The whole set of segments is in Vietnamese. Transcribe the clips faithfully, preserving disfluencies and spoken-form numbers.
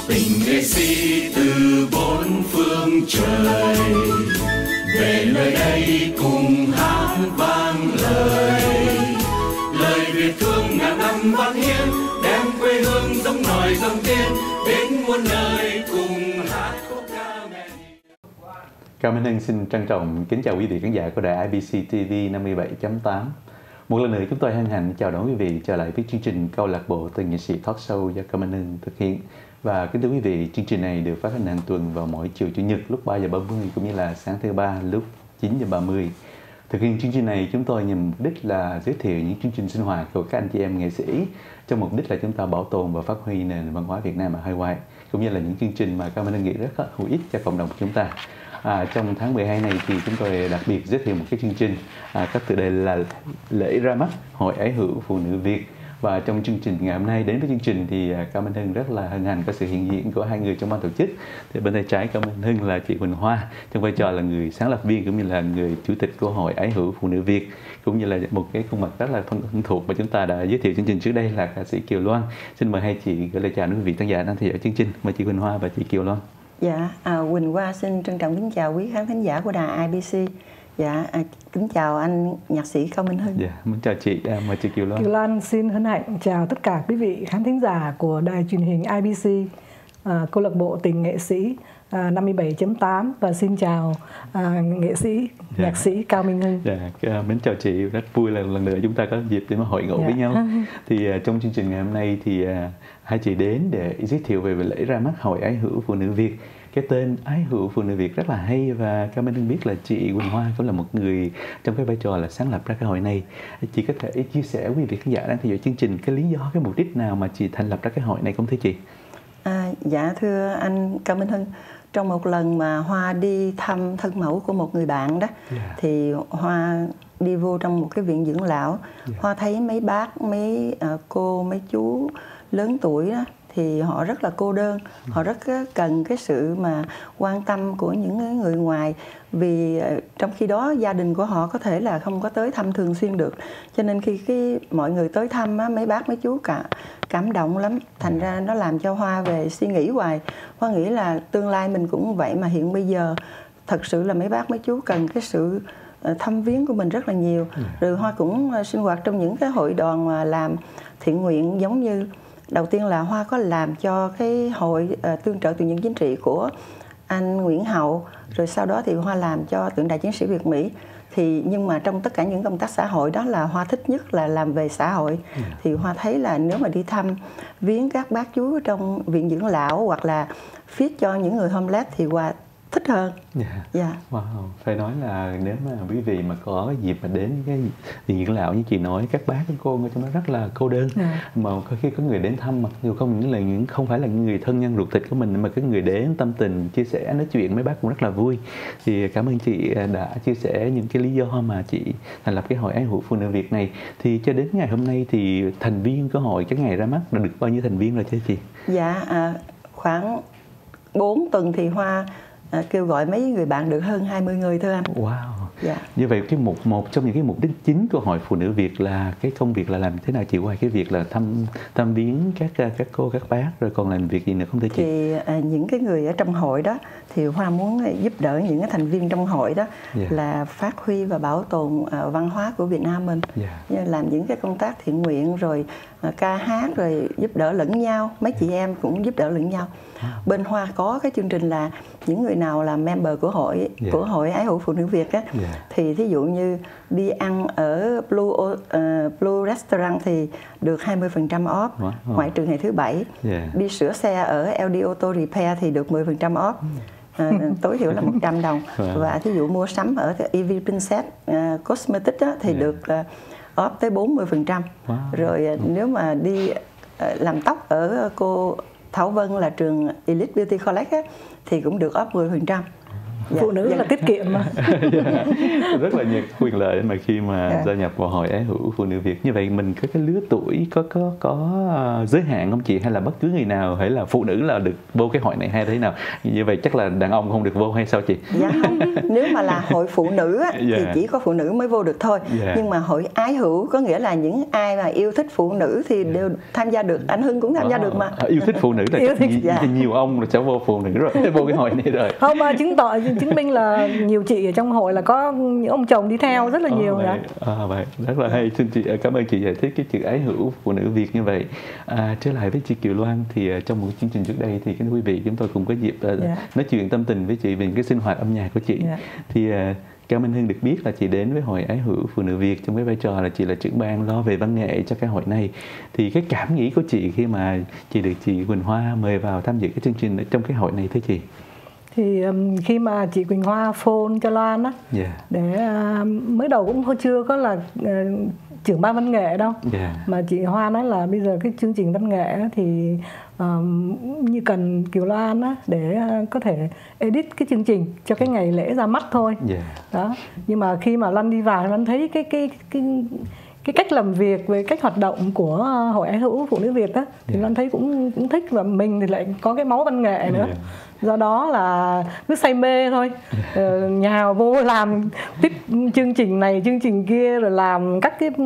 Tình nghệ sĩ từ bốn phương trời về nơi đây cùng hát vang lời lời Việt thương ngàn năm văn hiến, đem quê hương giống nòi giống tiên đến muôn nơi cùng hát khúc ca mẹ. Cao Minh Hưng xin trân trọng kính chào quý vị khán giả của đài i bê xê ti vi năm mươi bảy chấm tám. Một lần nữa chúng tôi hân hạnh chào đón quý vị trở lại với chương trình Câu lạc bộ Từng Nghệ sĩ Talk Show do Cao Minh Hưng thực hiện. Và kính thưa quý vị, chương trình này được phát hành hàng tuần vào mỗi chiều Chủ nhật lúc ba giờ ba mươi cũng như là sáng thứ ba lúc chín giờ ba mươi. Thực hiện chương trình này chúng tôi nhằm mục đích là giới thiệu những chương trình sinh hoạt của các anh chị em nghệ sĩ trong mục đích là chúng ta bảo tồn và phát huy nền văn hóa Việt Nam ở hải ngoại, cũng như là những chương trình mà Cao Minh Hưng nghĩ rất là hữu ích cho cộng đồng của chúng ta. À, trong tháng mười hai này thì chúng tôi đặc biệt giới thiệu một cái chương trình à, các tựa đề là lễ ra mắt Hội Ái Hữu Phụ Nữ Việt. Và trong chương trình ngày hôm nay, đến với chương trình thì Cao Minh Hưng rất là hân hạnh có sự hiện diện của hai người trong ban tổ chức. Thì bên tay trái Cao Minh Hưng là chị Quỳnh Hoa trong vai trò là người sáng lập viên cũng như là người chủ tịch của Hội Ái Hữu Phụ Nữ Việt, cũng như là một cái khuôn mặt rất là thân thuộc mà chúng ta đã giới thiệu chương trình trước đây là ca sĩ Kiều Loan. Xin mời hai chị gửi lời chào đến quý vị khán giả đang theo dõi chương trình. Mời chị Quỳnh Hoa và chị Kiều Loan. Dạ, à, Quỳnh Hoa xin trân trọng kính chào quý khán thính giả của đài i bê xê. Dạ, à, kính chào anh nhạc sĩ Cao Minh Hưng. Dạ, muốn chào chị, à, mời chị Kiều Loan. Kiều Loan xin hân hạnh chào tất cả quý vị khán thính giả của đài truyền hình i bê xê, à, câu lạc bộ Tình Nghệ sĩ à, năm mươi bảy chấm tám, và xin chào à, nghệ sĩ, dạ. nhạc sĩ Cao Minh Hưng. Dạ, mến chào chị, rất vui là lần nữa chúng ta có dịp để mà hội ngộ dạ. với nhau. Thì uh, trong chương trình ngày hôm nay thì uh, hai chị đến để giới thiệu về lễ ra mắt Hội Ái Hữu Phụ Nữ Việt. Cái tên Ái Hữu Phụ Nữ Việt rất là hay, và Cao Minh Hưng biết là chị Quỳnh Hoa cũng là một người trong cái vai trò là sáng lập ra cái hội này. Chị có thể chia sẻ quý vị khán giả đang theo dõi chương trình cái lý do, cái mục đích nào mà chị thành lập ra cái hội này không thưa chị? À, dạ thưa anh Cao Minh Hưng, trong một lần mà Hoa đi thăm thân mẫu của một người bạn đó, yeah. thì Hoa đi vô trong một cái viện dưỡng lão, yeah. Hoa thấy mấy bác, mấy uh, cô, mấy chú lớn tuổi đó thì họ rất là cô đơn, họ rất cần cái sự mà quan tâm của những người ngoài, vì trong khi đó gia đình của họ có thể là không có tới thăm thường xuyên được, cho nên khi cái mọi người tới thăm á, mấy bác mấy chú cả cảm động lắm, thành ra nó làm cho Hoa về suy nghĩ hoài. Hoa nghĩ là tương lai mình cũng vậy, mà hiện bây giờ thật sự là mấy bác mấy chú cần cái sự thăm viếng của mình rất là nhiều. Rồi Hoa cũng sinh hoạt trong những cái hội đoàn mà làm thiện nguyện, giống như đầu tiên là Hoa có làm cho cái hội uh, tương trợ từ những chính trị của anh Nguyễn Hậu, rồi sau đó thì Hoa làm cho tượng đài chiến sĩ Việt Mỹ. Thì nhưng mà trong tất cả những công tác xã hội đó là Hoa thích nhất là làm về xã hội. Yeah. Thì Hoa thấy là nếu mà đi thăm viếng các bác chú trong viện dưỡng lão hoặc là feed cho những người homeless thì Hoa thích hơn. Dạ. Yeah. Yeah. Wow. Phải nói là nếu mà quý vị mà có dịp mà đến cái viện dưỡng lão như chị nói, các bác các cô ở trong đó rất là cô đơn. Yeah. Mà khi có người đến thăm, mặc dù không những là những không phải là những người thân nhân ruột thịt của mình, mà cái người đến tâm tình chia sẻ nói chuyện mấy bác cũng rất là vui. Thì cảm ơn chị đã chia sẻ những cái lý do mà chị thành lập cái Hội Ái Hữu Phụ Nữ Việt này. Thì cho đến ngày hôm nay thì thành viên của hội cái ngày ra mắt là được bao nhiêu thành viên rồi chứ chị? Dạ, à, khoảng bốn tuần thì Hoa À, kêu gọi mấy người bạn được hơn hai mươi người thưa anh. Wow. Dạ. Như vậy cái một một trong những cái mục đích chính của Hội Phụ Nữ Việt là cái công việc là làm thế nào chị, ngoài cái việc là thăm thăm viếng các các cô các bác, rồi còn làm việc gì nữa không thưa chị? Thì à, những cái người ở trong hội đó thì Hoa muốn giúp đỡ những cái thành viên trong hội đó, yeah. là phát huy và bảo tồn uh, văn hóa của Việt Nam mình, yeah. làm những cái công tác thiện nguyện, rồi uh, ca hát, rồi giúp đỡ lẫn nhau, mấy chị em cũng giúp đỡ lẫn nhau. Yeah. Bên Hoa có cái chương trình là những người nào là member của hội, yeah. của Hội Ái Hữu Phụ Nữ Việt á, yeah. thì thí dụ như đi ăn ở Blue uh, Blue Restaurant thì được hai mươi phần trăm off, wow. ngoại trừ ngày thứ bảy. Yeah. Đi sửa xe ở lờ đê Auto Repair thì được mười phần trăm off. À, tối thiểu là một trăm đồng. Wow. Và thí dụ mua sắm ở e vê Princess uh, Cosmetics đó, thì yeah. được uh, off tới bốn mươi phần trăm. Wow. Rồi uh, nếu mà đi uh, làm tóc ở uh, cô Thảo Vân là trường Elite Beauty College á, thì cũng được off mười phần trăm. Dạ, phụ nữ dạ. là tiết kiệm mà. Rất là nhiều quyền lợi mà khi mà Dạ. gia nhập vào Hội Ái Hữu Phụ Nữ Việt. Như vậy mình có cái lứa tuổi có có có giới hạn không chị, hay là bất cứ người nào hay là phụ nữ là được vô cái hội này hay thế nào? Như vậy chắc là đàn ông không được vô hay sao chị? Dạ không, nếu mà là hội phụ nữ á, thì Dạ. chỉ có phụ nữ mới vô được thôi. Dạ. Nhưng mà hội ái hữu có nghĩa là những ai mà yêu thích phụ nữ thì đều tham gia được. Anh Hưng cũng tham gia được mà. À, yêu thích phụ nữ là Yêu thích, nhiều, dạ. nhiều ông là sẽ vô phụ nữ rồi, vô cái hội này rồi. Không, mà chứng tỏ chứng minh là nhiều chị ở trong hội là có những ông chồng đi theo rất là nhiều. À, vậy, à, vậy rất là hay. Xin chị cảm ơn chị giải thích cái chữ ái hữu phụ nữ Việt như vậy. À, trở lại với chị Kiều Loan thì uh, trong một chương trình trước đây thì cái quý vị chúng tôi cũng có dịp uh, Dạ. nói chuyện tâm tình với chị về cái sinh hoạt âm nhạc của chị. Dạ. Thì uh, Cao Minh Hưng được biết là chị đến với Hội Ái Hữu Phụ Nữ Việt trong cái vai trò là chị là trưởng ban lo về văn nghệ cho cái hội này. Thì cái cảm nghĩ của chị khi mà chị được chị Quỳnh Hoa mời vào tham dự cái chương trình ở trong cái hội này thế chị? Thì um, khi mà chị Quỳnh Hoa phone cho Loan á, Yeah. để uh, mới đầu cũng chưa có là uh, trưởng ban văn nghệ đâu. Yeah. Mà chị Hoa nói là bây giờ cái chương trình văn nghệ á, thì um, như cần Kiều Loan á, để uh, có thể edit cái chương trình cho cái ngày lễ ra mắt thôi. Yeah. Đó. Nhưng mà khi mà Loan đi vào, Loan thấy cái cái cái cái cách làm việc về cách hoạt động của Hội Ái Hữu Phụ Nữ Việt á, thì Yeah. Loan thấy cũng cũng thích, và mình thì lại có cái máu văn nghệ nữa. Yeah. Do đó là cứ say mê thôi, ờ, nhào vô làm tiếp chương trình này chương trình kia, rồi làm các cái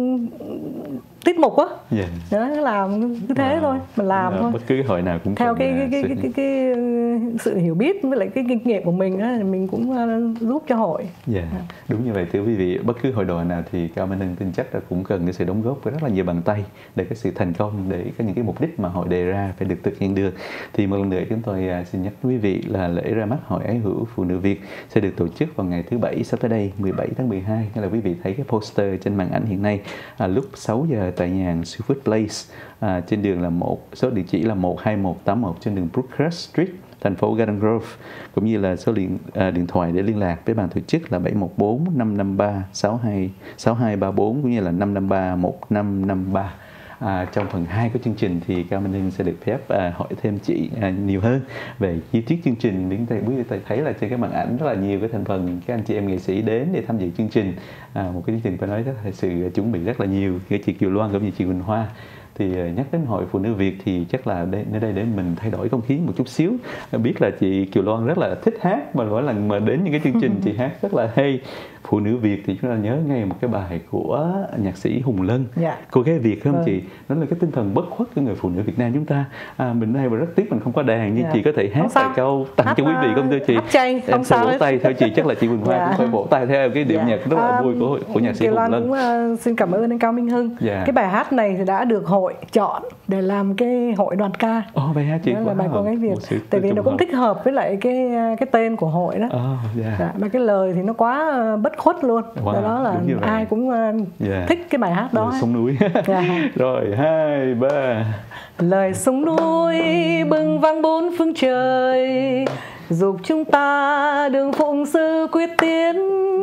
tiết mục á. Yeah. Đó, làm cứ thế Wow. thôi, mình làm Là thôi. bất cứ cái hội nào cũng Theo cần, cái cái uh, cái, sự- cái, cái, cái, sự hiểu biết với lại cái kinh nghiệm của mình á, mình cũng uh, giúp cho hội. Dạ, đúng như vậy thưa quý vị. Bất cứ hội đoàn nào thì Cao Minh Hưng tin chắc là cũng cần cái sự đóng góp với rất là nhiều bàn tay để cái sự thành công, để có những cái mục đích mà hội đề ra phải được thực hiện được. Thì một lần nữa chúng tôi à, xin nhắc quý vị là lễ ra mắt Hội Ái Hữu Phụ Nữ Việt sẽ được tổ chức vào ngày thứ Bảy sắp tới đây, mười bảy tháng mười hai. Như là quý vị thấy cái poster trên màn ảnh hiện nay, à, lúc sáu giờ tại nhà hàng Seafood Place, à, trên đường là một số địa chỉ là một hai một tám một trên đường Brookhurst Street, thành phố Garden Grove, cũng như là số điện à, điện thoại để liên lạc với ban tổ chức là bảy một bốn năm năm ba sáu hai sáu hai ba bốn cũng như là năm năm ba một năm năm ba. À, trong phần hai của chương trình thì Cao Minh Hưng sẽ được phép à, hỏi thêm chị à, nhiều hơn về chi tiết chương trình. Đến đây quý vị thấy là trên cái màn ảnh rất là nhiều cái thành phần các anh chị em nghệ sĩ đến để tham dự chương trình, à, một cái chương trình phải nói rất là sự chuẩn bị rất là nhiều. Cái chị Kiều Loan cũng như chị Quỳnh Hoa thì nhắc đến Hội Phụ Nữ Việt thì chắc là đây, nơi đây để mình thay đổi không khí một chút xíu. Biết là chị Kiều Loan rất là thích hát, mà mỗi lần mà đến những cái chương trình chị hát rất là hay. Phụ Nữ Việt thì chúng ta nhớ ngay một cái bài của nhạc sĩ Hùng Lân, Dạ. Cô Gái Việt, không Vâng. chị? Đó là cái tinh thần bất khuất của người phụ nữ Việt Nam chúng ta. À, mình đây và rất tiếc mình không có đàn, nhưng Dạ. chị có thể hát Không sao. vài câu tặng Hát, cho quý vị không thưa chị? hát chay, Em không sẽ sao vỗ hết. tay theo chị, chắc là chị Quỳnh Hoa Dạ. cũng phải vỗ tay theo cái điệu Dạ. nhạc rất là À, vui của của nhạc sĩ Kiều Hùng Loan Lân. cũng uh, xin cảm ơn anh Cao Minh Hưng. Dạ. Cái bài hát này thì đã được hội chọn để làm cái hội đoàn ca. Ồ, bài hát chị Đó là quá bài Cô Gái Việt. Tại vì nó cũng thích hợp với lại cái cái tên của hội đó. Oh, yeah. Dạ, mà cái lời thì nó quá uh, bất khuất luôn. Wow, Do đó là đúng như vậy. ai cũng uh, Dạ. thích cái bài hát đó. Rồi, sông núi. Dạ. Rồi, hai, ba. Lời sông núi bừng vang bốn phương trời, dục chúng ta đường phụng sư quyết tiến.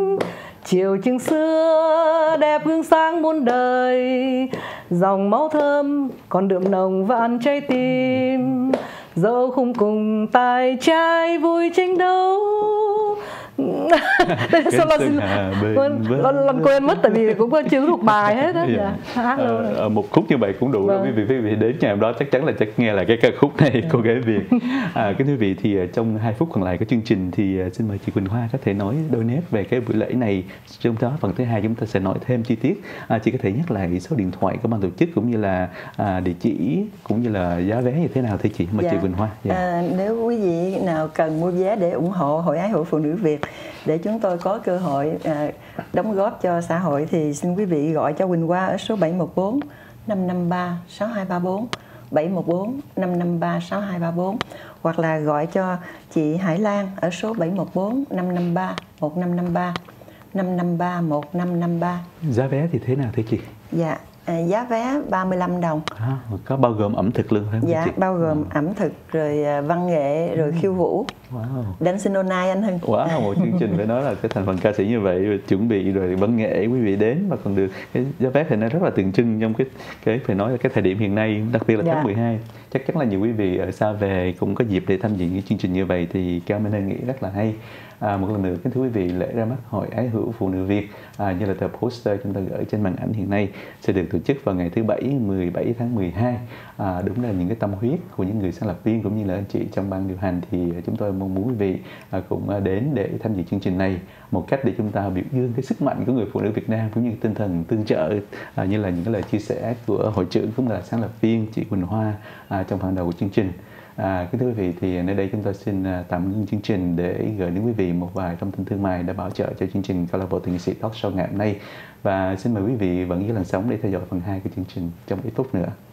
Chiều trường xưa đẹp gương sáng muôn đời, dòng máu thơm còn đượm nồng vạn trái tim. Dẫu không cùng tài trai vui tranh đấu. Sao Loan Loan quên mất, tại vì cũng có chưa thuộc bài hết á. Yeah. Dạ. Hát luôn rồi. À, một khúc như vậy cũng đủ Vâng. rồi quý vị. Quý vị đến ngày hôm đó chắc chắn là chắc nghe là cái ca khúc này, Cô Gái Việt. À, kính thưa quý vị, thì trong hai phút còn lại của chương trình thì xin mời chị Quỳnh Hoa có thể nói đôi nét về cái buổi lễ này. Trong đó phần thứ hai chúng ta sẽ nói thêm chi tiết. À, chị có thể nhắc lại số điện thoại của ban tổ chức cũng như là à, địa chỉ cũng như là giá vé như thế nào thưa chị? Mời Dạ. chị Quỳnh Hoa. Dạ. À, nếu quý vị nào cần mua vé để ủng hộ Hội Ái Hữu Phụ Nữ Việt, để chúng tôi có cơ hội à, đóng góp cho xã hội, thì xin quý vị gọi cho Quỳnh Hoa ở số bảy một bốn năm năm ba sáu hai ba bốn, bảy một bốn năm năm ba sáu hai ba bốn, hoặc là gọi cho chị Hải Lan ở số bảy một bốn năm năm ba một năm năm ba, năm năm ba một năm năm ba. Giá vé thì thế nào thưa chị? Dạ, à, giá vé ba mươi lăm đồng. À, có bao gồm ẩm thực luôn phải không Dạ, chị? bao gồm ẩm thực, rồi à, văn nghệ, rồi khiêu vũ. Wow. Dancing all night anh Hưng. Wow, một chương trình phải nói là cái thành phần ca sĩ như vậy, chuẩn bị rồi văn nghệ quý vị đến mà còn được cái giá vé thì nó rất là tượng trưng trong cái cái phải nói là cái thời điểm hiện nay, đặc biệt là Dạ. tháng mười hai. Chắc chắn là nhiều quý vị ở xa về cũng có dịp để tham dự những chương trình như vậy thì Cao Minh Hưng nghĩ rất là hay. À, một lần nữa kính thưa quý vị, lễ ra mắt Hội Ái Hữu Phụ Nữ Việt à, như là tờ poster chúng ta gửi trên màn ảnh hiện nay sẽ được tổ chức vào ngày thứ Bảy mười bảy tháng mười hai. À, đúng là những cái tâm huyết của những người sáng lập viên cũng như là anh chị trong ban điều hành, thì chúng tôi mong muốn quý vị à, cũng đến để tham dự chương trình này, một cách để chúng ta biểu dương cái sức mạnh của người phụ nữ Việt Nam cũng như tinh thần tương trợ à, như là những cái lời chia sẻ của hội trưởng cũng là sáng lập viên chị Quỳnh Hoa à, trong phần đầu của chương trình. À, kính thưa quý vị, thì nơi đây chúng tôi xin tạm ngưng chương trình để gửi đến quý vị một vài thông tin thương mại đã bảo trợ cho chương trình câu lạc bộ tình nghệ sĩ talk show ngày hôm nay, và xin mời quý vị vẫn giữ làn sóng để theo dõi phần hai của chương trình trong ít phút nữa.